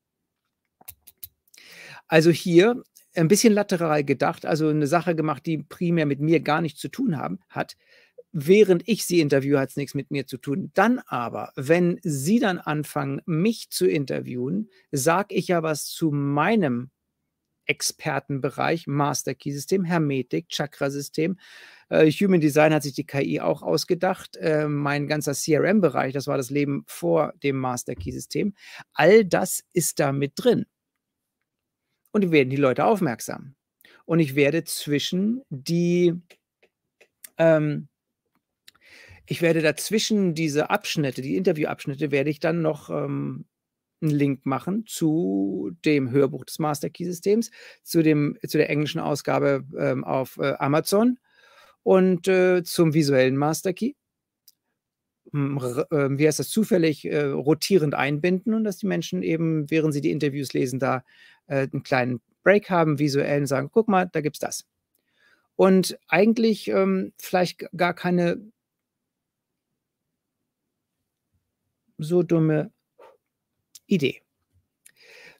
Also hier 'n bisschen lateral gedacht, also 'ne Sache gemacht, die primär mit mir gar nichts zu tun haben hat. Während ich sie interviewe, hat's nix mit mir zu tun. Dann aber, wenn sie dann anfangen, mich zu interviewen, sage ich ja was zu meinem Expertenbereich, Master Key System, Hermetik, Chakrasystem. Äh, Human Design hat sich die K I auch ausgedacht. Äh, mein ganzer C R M-Bereich, das war das Leben vor dem Master Key System. All das ist da mit drin. Und die werden die Leute aufmerksam. Und ich werde zwischen die ähm ich werde dazwischen diese Abschnitte, die Interviewabschnitte, werde ich dann noch, ähm, 'n Link machen zu dem Hörbuch des Master Key Systems, zu dem zu der englischen Ausgabe, ähm, auf, äh, Amazon und, äh, zum visuellen Master Key. Hm, r äh, wie heißt das, zufällig, äh, rotierend einbinden und dass die Menschen eben, während sie die Interviews lesen, da, äh, 'n kleinen Break haben, visuell und sagen: „Guck mal, da gibt's das.“ Und eigentlich, ähm, vielleicht g gar keine so dumme Idee.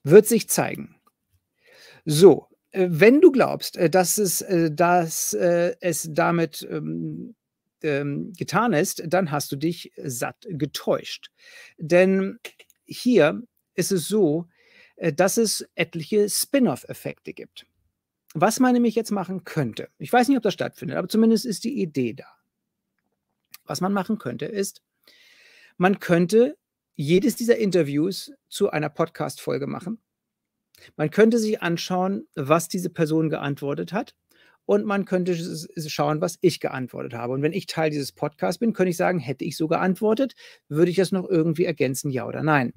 Wird sich zeigen. So, äh, wenn du glaubst, äh, dass es äh, dass, äh, es damit, ähm, ähm, getan ist, dann hast du dich satt getäuscht. Denn hier ist es so, äh, dass es etliche Spin-off-Effekte gibt. Was man nämlich jetzt machen könnte, ich weiß nicht, ob das stattfindet, aber zumindest ist die Idee da. Was man machen könnte, ist, man könnte jedes dieser Interviews zu einer Podcast-Folge machen. Man könnte sich anschauen, was diese Person geantwortet hat, und man könnte s s schauen, was ich geantwortet habe. Und wenn ich Teil dieses Podcasts bin, könnte ich sagen: „Hätte ich so geantwortet, würde ich das noch irgendwie ergänzen, ja oder nein?“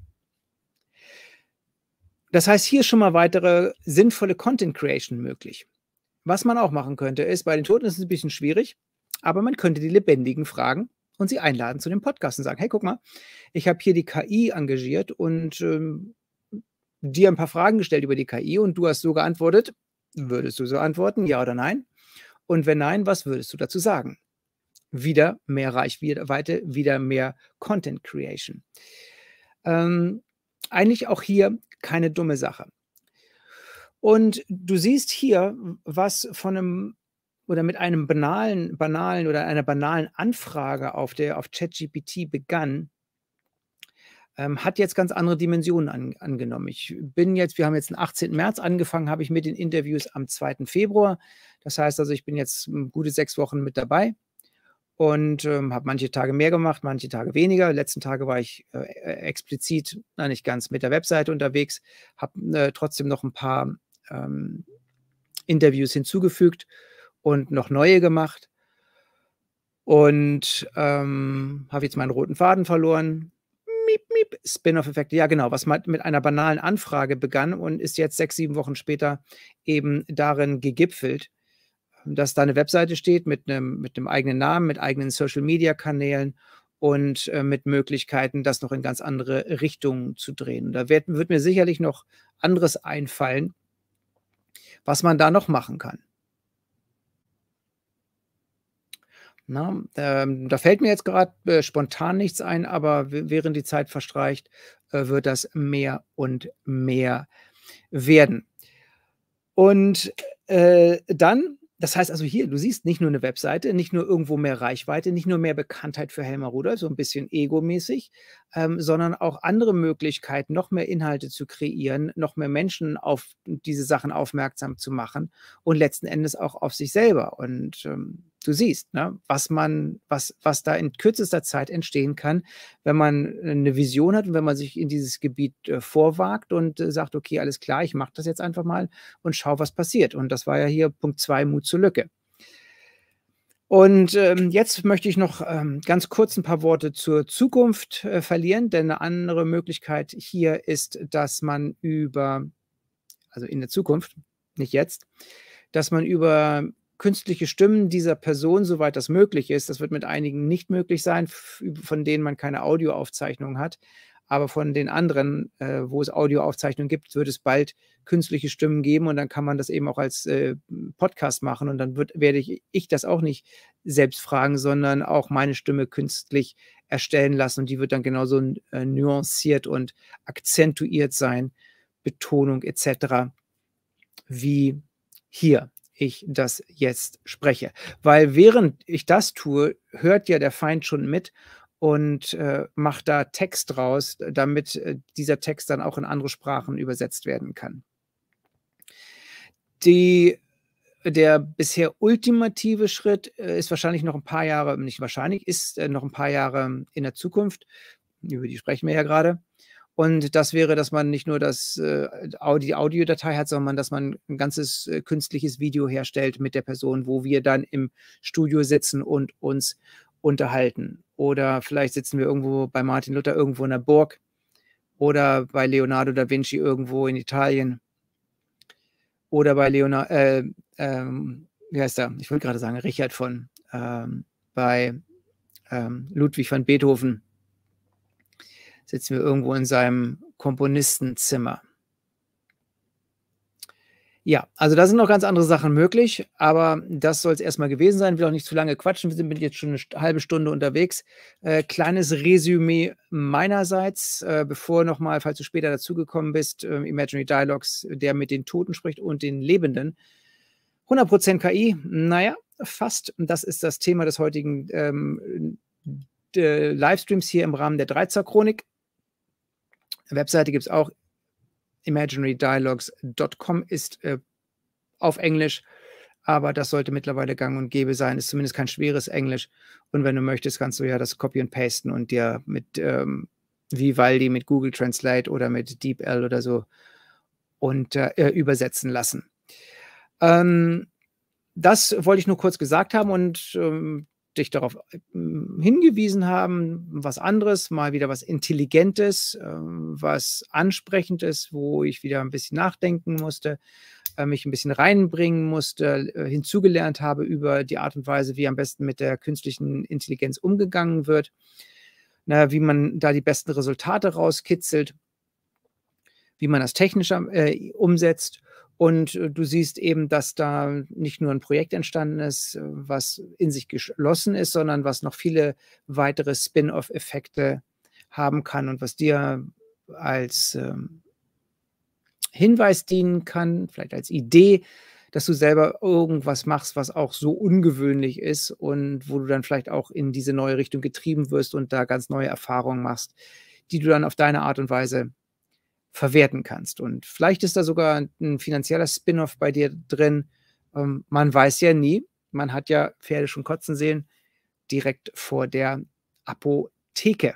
Das heißt, hier ist schon mal weitere sinnvolle Content Creation möglich. Was man auch machen könnte, ist, bei den Toten ist es 'n bisschen schwierig, aber man könnte die Lebendigen fragen und sie einladen zu dem Podcast und sagen: „Hey, guck mal, ich habe hier die K I engagiert und, ähm, dir 'n paar Fragen gestellt über die K I und du hast so geantwortet. Würdest du so antworten, ja oder nein? Und wenn nein, was würdest du dazu sagen?“ Wieder mehr Reichwier Weite, wieder mehr Content Creation. Ähm, eigentlich auch hier keine dumme Sache. Und du siehst hier, w was von 'nem oder mit einem banalen banalen oder einer banalen Anfrage auf der auf ChatGPT begann ähm, hat jetzt ganz andere Dimensionen an angenommen. Ich bin jetzt wir haben jetzt den achtzehnten März angefangen habe ich mit den Interviews am zweiten Februar. Das heißt also, ich bin jetzt, hm, gute sechs Wochen mit dabei und, ähm, habe manche Tage mehr gemacht, manche Tage weniger. Letzten Tage war ich, äh, e explizit na, nicht ganz, mit der Webseite unterwegs, habe, äh, trotzdem noch 'n paar, ähm, Interviews hinzugefügt und noch neue gemacht. Und, ähm, habe jetzt meinen roten Faden verloren. Miep, miep, Spin-off-Effekte. Ja, genau, was mal mit einer banalen Anfrage begann und ist jetzt sechs, sieben Wochen später eben darin gegipfelt, dass da 'ne Webseite steht mit 'nem mit 'nem eigenen Namen, mit eigenen Social-Media-Kanälen und, äh, mit Möglichkeiten, das noch in ganz andere Richtungen zu drehen. Da werd wird mir sicherlich noch anderes einfallen was man da noch machen kann. Ne, ähm, da fällt mir jetzt grad, äh, spontan nichts ein, aber w während die Zeit verstreicht, äh, wird das mehr und mehr werden. Und, äh, dann das heißt also hier, du siehst nicht nur 'ne Webseite, nicht nur irgendwo mehr Reichweite, nicht nur mehr Bekanntheit für Helmar Rudolph, so 'n bisschen egomäßig, ähm, sondern auch andere Möglichkeiten, noch mehr Inhalte zu kreieren, noch mehr Menschen auf diese Sachen aufmerksam zu machen und letzten Endes auch auf sich selber. Und, ähm, du siehst, ne, was man was was da in kürzester Zeit entstehen kann, wenn man, äh, 'ne Vision hat und wenn man sich in dieses Gebiet, äh, vorwagt und, äh, sagt: „Okay, alles klar, ich mache das jetzt einfach mal und schaue, was passiert.“ Und das war ja hier Punkt zwei, Mut zur Lücke. Und, ähm, jetzt möchte ich noch, ähm, ganz kurz 'n paar Worte zur Zukunft, äh, verlieren, denn 'ne andere Möglichkeit hier ist, dass man über also in der Zukunft, nicht jetzt, dass man über künstliche Stimmen dieser Person, soweit das möglich ist das wird mit einigen nicht möglich sein, f üb von denen man keine Audioaufzeichnung hat, aber von den anderen, äh, wo es Audioaufzeichnungen gibt, wird es bald künstliche Stimmen geben und dann kann man das eben auch als, äh, Podcast machen und dann wird werde ich ich das auch nicht selbst fragen, sondern auch meine Stimme künstlich erstellen lassen und die wird dann genauso n äh, nuanciert und akzentuiert sein, Betonung et cetera, wie hier ich das jetzt spreche. Weil während ich das tue, hört ja der Feind schon mit und, äh, macht da Text draus, damit, äh, dieser Text dann auch in andere Sprachen übersetzt werden kann. Die der bisher ultimative Schritt, äh, ist wahrscheinlich noch 'n paar Jahre nicht wahrscheinlich, ist, äh, noch 'n paar Jahre in der Zukunft. Über die sprechen wir ja grade. Und das wäre, dass man nicht nur das, äh, Au die Audiodatei hat, sondern dass man 'n ganzes, äh, künstliches Video herstellt mit der Person, wo wir dann im Studio sitzen und uns unterhalten. Oder vielleicht sitzen wir irgendwo bei Martin Luther irgendwo in der Burg oder bei Leonardo da Vinci irgendwo in Italien. Oder bei Leona äh, ähm, wie heißt er? Ich wollte grade sagen Richard von ähm, bei, ähm, Ludwig van Beethoven sitzen wir irgendwo in seinem Komponistenzimmer. Ja, also da sind noch ganz andere Sachen möglich, aber das soll's erst mal gewesen sein. Will auch nicht zu lange quatschen. Wir sind bin jetzt schon 'ne St halbe Stunde unterwegs. Äh, kleines Resümee meinerseits, äh, bevor noch mal, falls du später dazugekommen bist, ähm, Imaginary Dialogues, der mit den Toten spricht und den Lebenden. hundert Prozent K I, na ja, fast. Das ist das Thema des heutigen, ähm, d Livestreams hier im Rahmen der Dreizack-Chronik. Webseite gibt's auch. imaginary dialogues dot com ist, äh, auf Englisch, aber das sollte mittlerweile gang und gäbe sein. Ist zumindest kein schweres Englisch. Und wenn du möchtest, kannst du ja das Copy und Pasten und dir mit, ähm, Vivaldi, mit Google Translate oder mit DeepL oder so und, äh, übersetzen lassen. Ähm, das wollte ich nur kurz gesagt haben und, ähm, dich darauf, hm, hingewiesen haben, was anderes, mal wieder was Intelligentes, ähm, was Ansprechendes, wo ich wieder 'n bisschen nachdenken musste, äh, mich 'n bisschen reinbringen musste, äh, hinzugelernt habe über die Art und Weise, wie am besten mit der künstlichen Intelligenz umgegangen wird. Na ja, wie man da die besten Resultate rauskitzelt wie man das technisch am äh, umsetzt. Und, äh, du siehst eben, dass da nicht nur 'n Projekt entstanden ist, äh, was in sich geschlossen ist, sondern was noch viele weitere Spin-off-Effekte haben kann und was dir als, ähm Hinweis dienen kann, vielleicht als Idee, dass du selber irgendwas machst, was auch so ungewöhnlich ist und wo du dann vielleicht auch in diese neue Richtung getrieben wirst und da ganz neue Erfahrungen machst, die du dann auf deine Art und Weise verwerten kannst. Und vielleicht ist da sogar 'n finanzieller Spin-off bei dir drin. Ähm, man weiß ja nie. Man hat ja Pferde schon kotzen sehen, direkt vor der Apotheke.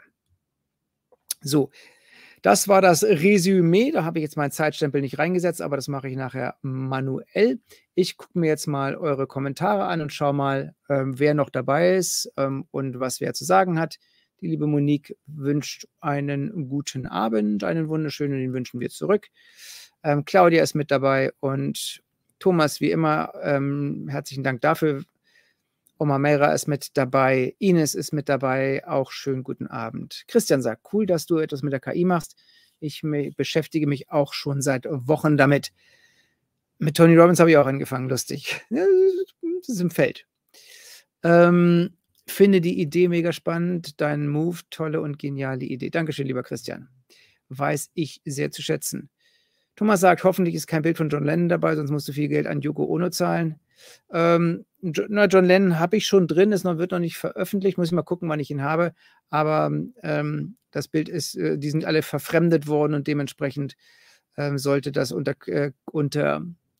So, das war das Resümee. Da habe ich jetzt meinen Zeitstempel nicht reingesetzt, aber das mache ich nachher manuell. Ich gucke mir jetzt mal eure Kommentare an und schaue mal, ähm, wer noch dabei ist, ähm, und was wer zu sagen hat. Die liebe Monique wünscht einen guten Abend, einen wunderschönen, den wünschen wir zurück. Ähm, Claudia ist mit dabei und Thomas wie immer, ähm, herzlichen Dank dafür. Oma Mera ist mit dabei, Ines ist mit dabei, auch schönen guten Abend. Christian sagt: „Cool, dass du etwas mit der K I machst. Ich me beschäftige mich auch schon seit Wochen damit.“ Mit Tony Robbins habe ich auch angefangen, lustig. Das ist im Feld. Ähm, finde die Idee mega spannend, deinen Move, tolle und geniale Idee. Dankeschön, lieber Christian. Weiß ich sehr zu schätzen. Thomas sagt: „Hoffentlich ist kein Bild von John Lennon dabei, sonst musst du viel Geld an Yoko Ono zahlen.“ Ähm, Jo na, John Lennon habe ich schon drin, ist noch wird noch nicht veröffentlicht. Muss ich mal gucken, wann ich ihn habe. Aber, ähm, das Bild ist äh, die sind alle verfremdet worden und dementsprechend, ähm, sollte das unter k äh, unter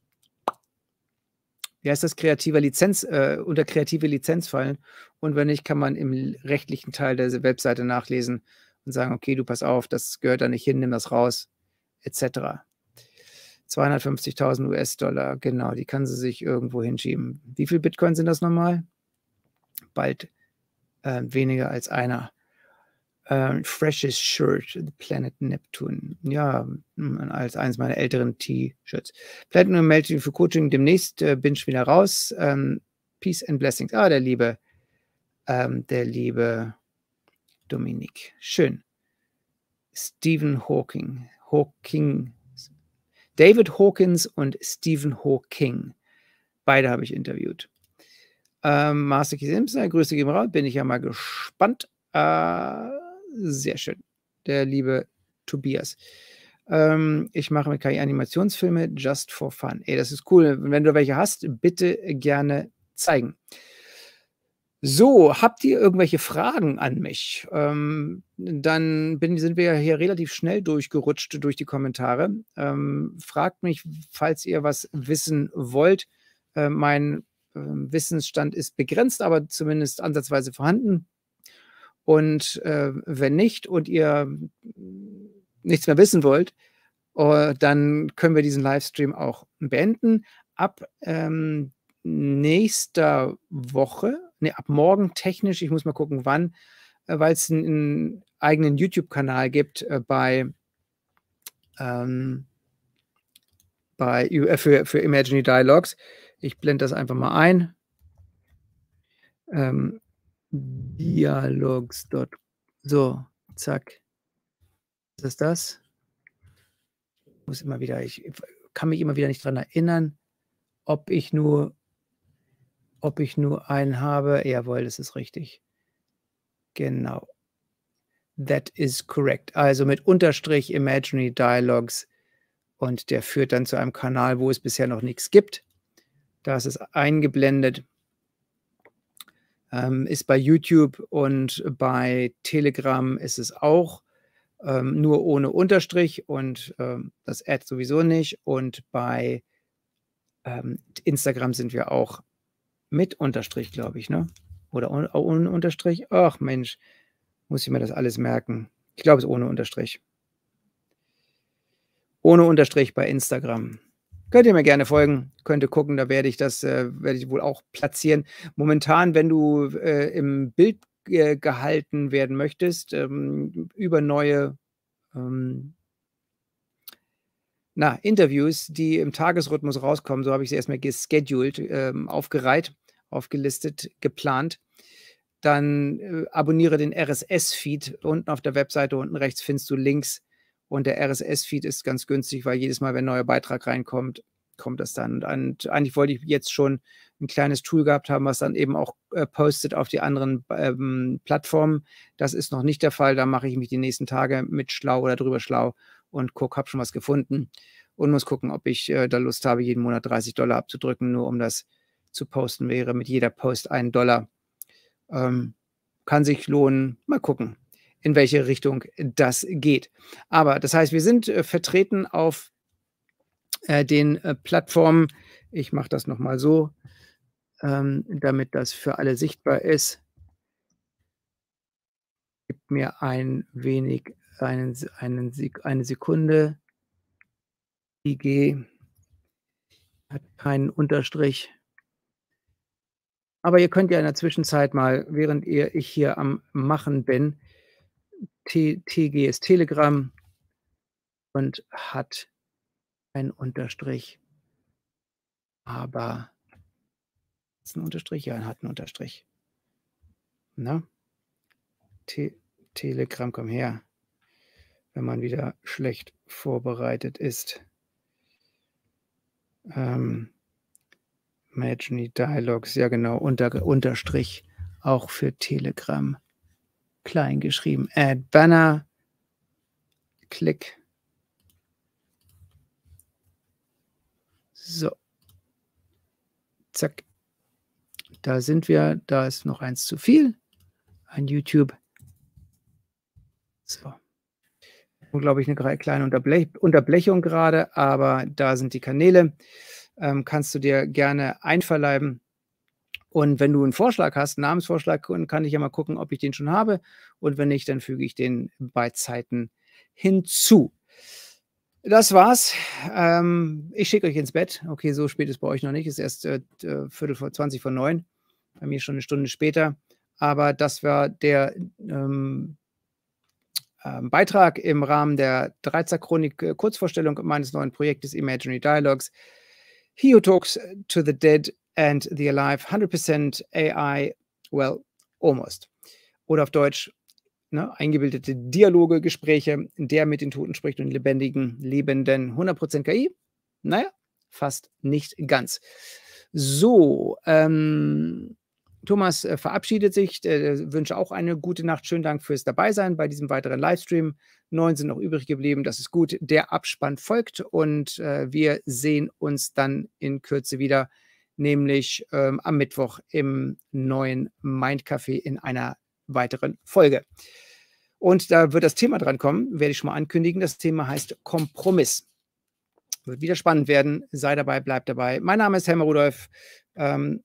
wie heißt das, kreativer Lizenz äh, unter kreative Lizenz fallen. Und wenn nicht, kann man im l rechtlichen Teil der s Webseite nachlesen und sagen: „Okay, du pass auf, das gehört da nicht hin, nimm das raus“, et cetera. zweihundertfünfzigtausend US-Dollar, genau, die kann sie sich irgendwo hinschieben. Wie viel Bitcoin sind das noch mal? Bald, äh, weniger als einer. Ähm, Freshest Shirt, The Planet Neptune. Ja, hm, als eins meiner älteren T-Shirts. Platinum Melting für Coaching demnächst, äh, bin ich wieder raus. Ähm, Peace and Blessings. Ah, der liebe ähm, der liebe Dominik. Schön. Stephen Hawking Hawking David Hawkins und Stephen Hawking. Beide habe ich interviewt. Ähm, Master Key Simpson, Grüße gehen raus, bin ich ja mal gespannt. Äh, sehr schön. Der liebe Tobias. Ähm, ich mache mit K I Animationsfilme just for fun. Ey, das ist cool. Wenn du welche hast, bitte gerne zeigen. So, habt ihr irgendwelche Fragen an mich? Ähm, dann bin sind wir ja hier relativ schnell durchgerutscht durch die Kommentare. Ähm, fragt mich, falls ihr was wissen wollt. Äh, mein, ähm, Wissensstand ist begrenzt, aber zumindest ansatzweise vorhanden. Und, äh, wenn nicht und ihr nichts mehr wissen wollt, äh, dann können wir diesen Livestream auch beenden. Ab, ähm, nächster Woche ne, ab morgen technisch, ich muss mal gucken, wann, äh, weil's 'n 'n eigenen YouTube-Kanal gibt, äh, bei ähm bei Ü äh, für für Imaginary Dialogues. Ich blende das einfach mal ein. Ähm, Dialogs dot so, zack. Ist das das? Muss immer wieder ich kann mich immer wieder nicht dran erinnern, ob ich nur ob ich nur einen habe. Jawohl, das ist richtig. Genau. That is correct. Also mit Unterstrich Imaginary Dialogues und der führt dann zu einem Kanal, wo es bisher noch nichts gibt. Da ist es eingeblendet. Ähm, ist bei YouTube und bei Telegram ist es auch, ähm, nur ohne Unterstrich und, ähm, das Ad sowieso nicht. Und bei, ähm, Instagram sind wir auch mit Unterstrich, glaube ich, ne? Oder ohn ohne Unterstrich? Ach Mensch, muss ich mir das alles merken. Ich glaube, es ist ohne Unterstrich. Ohne Unterstrich bei Instagram. Könnt ihr mir gerne folgen, könnt ihr gucken, da werde ich das äh, werde ich wohl auch platzieren. Momentan, wenn du, äh, im Bild, äh, gehalten werden möchtest, ähm, über neue, ähm na, Interviews, die im Tagesrhythmus rauskommen, so habe ich sie erst mal gescheduled, ähm, aufgereiht, aufgelistet, geplant. Dann, äh, abonniere den R S S-Feed. Unten auf der Webseite unten rechts findest du Links und der R S S-Feed ist ganz günstig, weil jedes Mal, wenn 'n neuer Beitrag reinkommt, kommt das dann. Und eigentlich wollte ich jetzt schon 'n kleines Tool gehabt haben, was dann eben auch, äh, postet auf die anderen, ähm, Plattformen. Das ist noch nicht der Fall. Da mache ich mich die nächsten Tage mit schlau oder drüber schlau und gucke, habe schon was gefunden und muss gucken, ob ich, äh, da Lust habe, jeden Monat dreißig Dollar abzudrücken, nur um das zu posten. Wäre mit jeder Post ein Dollar. Ähm, kann sich lohnen. Mal gucken, in welche Richtung das geht. Aber das heißt, wir sind, äh, vertreten auf, äh, den, äh, Plattformen. Ich mache das noch mal so, ähm, damit das für alle sichtbar ist. Gib mir ein wenig einen Se einen Sek eine Sekunde. I G hat keinen Unterstrich. Aber ihr könnt ja in der Zwischenzeit mal, während ihr ich hier am Machen bin T T G ist Telegram und hat einen Unterstrich. Aber ist 'n Unterstrich? Ja, hat 'n Unterstrich. Ne? Te Telegram, komm her. Wenn man wieder schlecht vorbereitet ist. Ähm, Imaginary Dialogues, ja genau, Unter Unterstrich, auch für Telegram klein geschrieben. Add Banner. Klick. So. Zack. Da sind wir. Da ist noch eins zu viel an YouTube. So. Nur, glaube ich, 'ne grei kleine Unterblech Unterbrechung grade, aber da sind die Kanäle. Ähm, kannst du dir gerne einverleiben. Und wenn du 'n Vorschlag hast, 'n Namensvorschlag, kun kann ich ja mal gucken, ob ich den schon habe. Und wenn nicht, dann füge ich den bei Zeiten hinzu. Das war's. Ähm, ich schicke euch ins Bett. Okay, so spät ist bei euch noch nicht. Ist erst, äh, d Viertel vor zwanzig vor neun. Bei mir schon 'ne Stunde später. Aber das war der, ähm ähm, Beitrag im Rahmen der Dreizack-Chronik, äh, Kurzvorstellung meines neuen Projektes Imaginary Dialogues. He who talks to the dead and the alive, hundred percent A I, well, almost. Oder auf Deutsch, ne, eingebildete Dialoge, Gespräche, der mit den Toten spricht und lebendigen Lebenden. hundert Prozent K I? Na ja, fast nicht ganz. So, ähm, Thomas, äh, verabschiedet sich, der wünscht auch eine gute Nacht. Schönen Dank fürs Dabeisein bei diesem weiteren Livestream. neun sind noch übrig geblieben, das ist gut. Der Abspann folgt und, äh, wir sehen uns dann in Kürze wieder, nämlich, ähm, am Mittwoch im neuen Mind Café in einer weiteren Folge. Und da wird das Thema drankommen, werde ich schon mal ankündigen. Das Thema heißt Kompromiss. Wird wieder spannend werden. Sei dabei, bleib dabei. Mein Name ist Helmer Rudolph. Ähm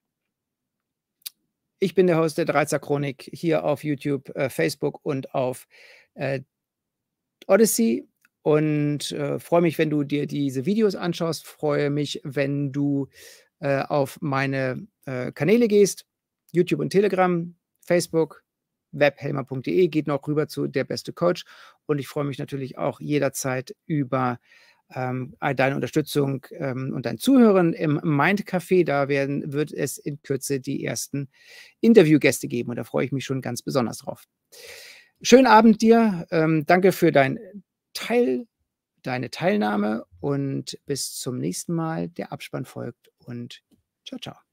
Ich bin der Host der Dreizack-Chronik hier auf YouTube, äh, Facebook und auf, äh, Odyssey und, äh, freue mich, wenn du dir diese Videos anschaust. Freue mich, wenn du, äh, auf meine, äh, Kanäle gehst, YouTube und Telegram, Facebook, webhelmer punkt de, geht noch rüber zu Der beste Coach. Und ich freue mich natürlich auch jederzeit über, ähm, all deine Unterstützung, ähm, und dein Zuhören im Mind Café. Da werden wird es in Kürze die ersten Interviewgäste geben und da freue ich mich schon ganz besonders drauf. Schönen Abend dir. Ähm, danke für dein Teil deine Teilnahme und bis zum nächsten Mal. Der Abspann folgt und tschau, tschau.